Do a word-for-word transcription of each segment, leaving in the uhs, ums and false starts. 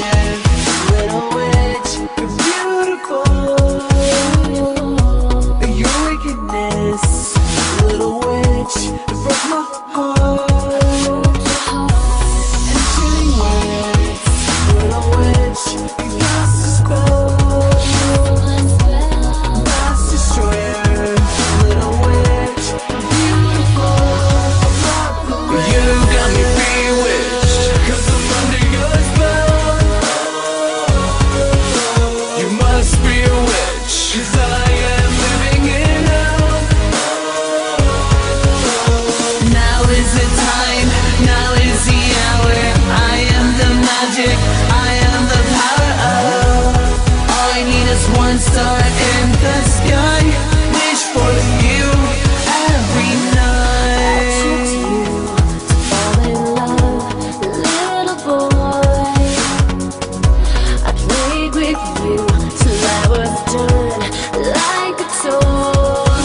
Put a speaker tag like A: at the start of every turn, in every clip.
A: little witch, you're beautiful. Your wickedness, little witch, it broke my heart. And chilling words, little witch, you cast a spell. Mass destroyer, little witch, you're beautiful. You got me bewitched, 'cause I'm under your spell. You must be a witch, 'cause I am living in hell. Now is the time, now is the hour. I am the magic, I am the power of. All I need is one star in the sky. Wish for you every night.
B: Fall in love, little boy. I played with you till I was done, like a toy.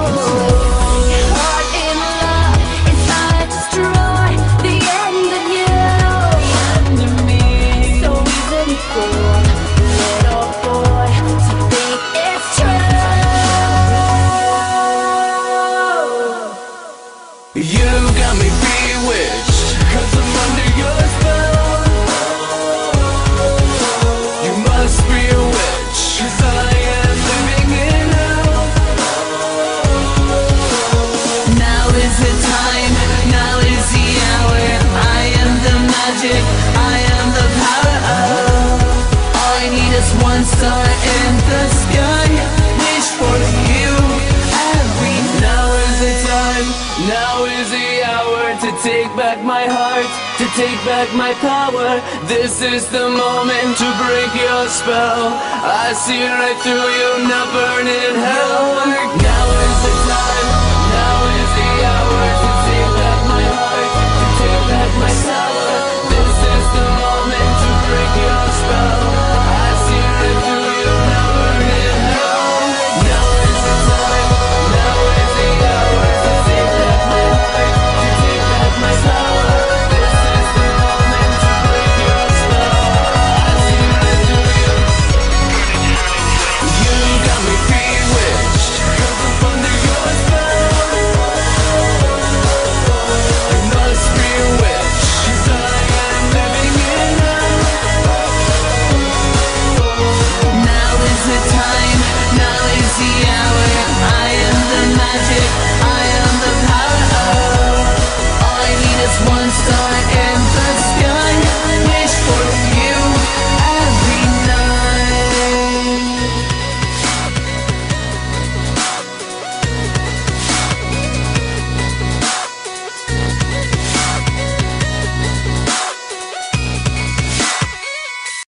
B: Heart in love, it's not destroy the end of you,
A: Under me,
B: so easily fooled, little boy, to think it's true.
A: you got me bewitched, 'cause I'm under your spell. You must be a witch, 'cause I am living in hell. Now is the time, now is the hour. I am the magic, I am the power of. All I need is one star in the sky. Wish for you every. Now is the time, now is the hour to take back my heart, to take back my power. This is the moment to break your spell. I see right through you, now burn in hell. Now is the time,